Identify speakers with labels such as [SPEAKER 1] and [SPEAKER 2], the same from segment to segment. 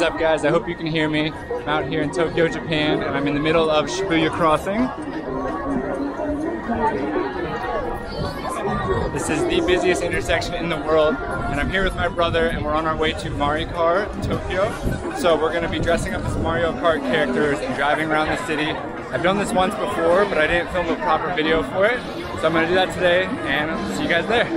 [SPEAKER 1] up, guys? I hope you can hear me. I'm out here in Tokyo, Japan, and I'm in the middle of Shibuya Crossing. This is the busiest intersection in the world, and I'm here with my brother, and we're on our way to Mario Kart, Tokyo. So we're going to be dressing up as Mario Kart characters and driving around the city. I've done this once before, but I didn't film a proper video for it. So I'm going to do that today, and I'll see you guys there.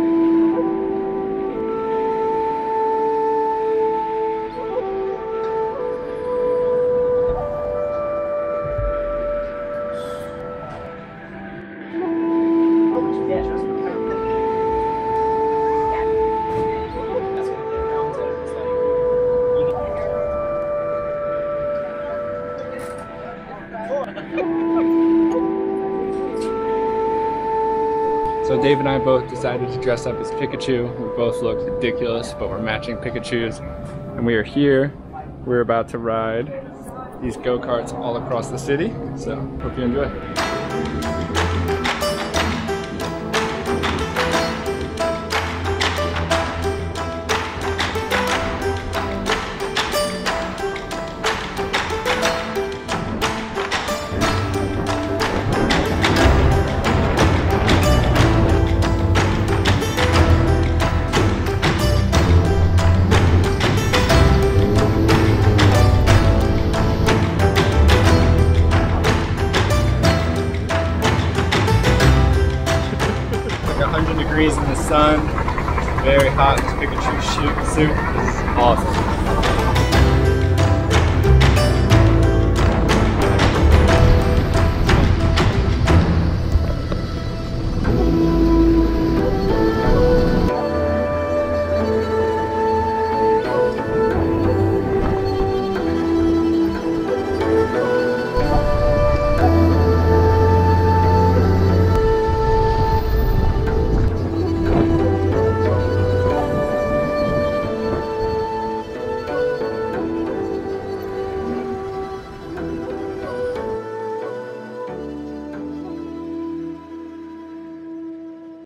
[SPEAKER 1] So Dave and I both decided to dress up as Pikachu. We both look ridiculous, but we're matching Pikachus. And we are here. We're about to ride these go-karts all across the city. So hope you enjoy. Degrees in the sun, very hot in this Pikachu suit. This is awesome.